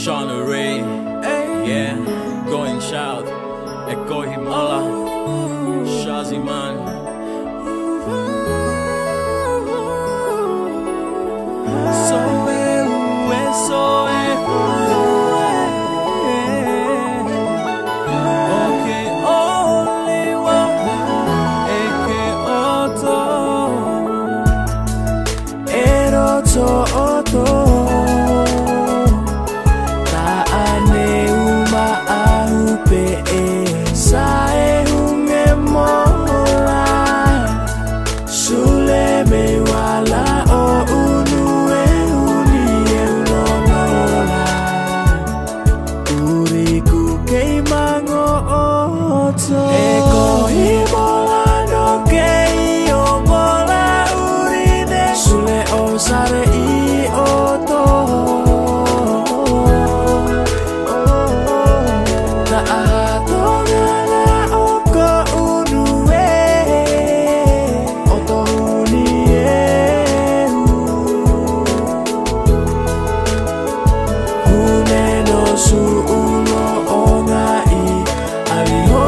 Sharzy, yeah, going south, Kohi Mola, Sharzy man. Okay, only one, eke oto, eroto oto. Kohi Mola no Kohi Mola urine sule osare I oto ta ato ngala oko unue oto unie hune no su ulo ongai aliho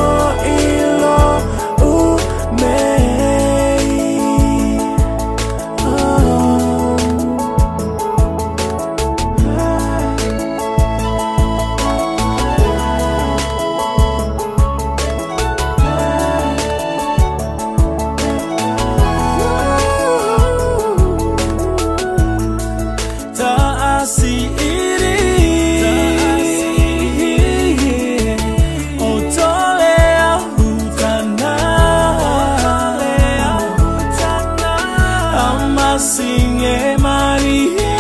Singe Maria,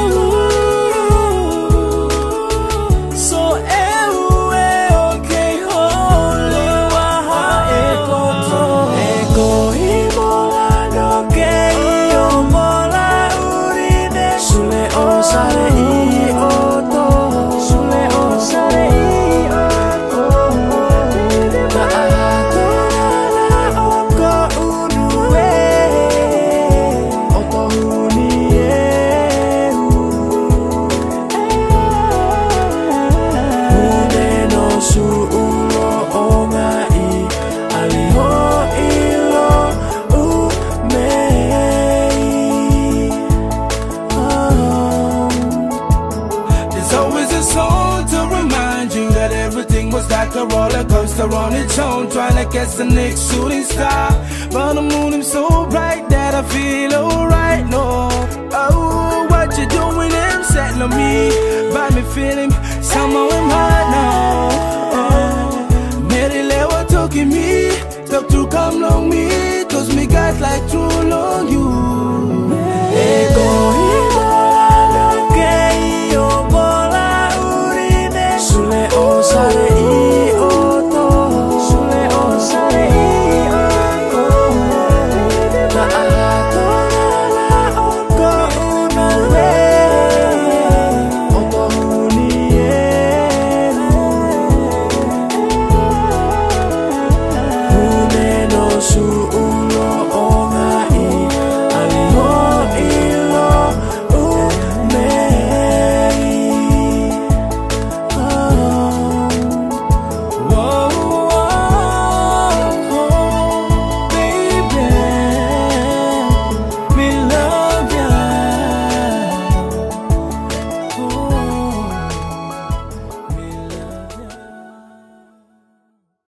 so okay, holy waha ekoto. Kohi Mola no Kohi Mola urine sule osare I oto sule osare I oto ta ato ngala oko unue su ulo ongai aliho ilo umei. There's always a song to remind you that everything was like a roller coaster on its own, trying to catch the next shooting star. But the moon is so bright that I feel alright. No, oh, what you doing? I'm setting on me, by me feeling somehow I'm high.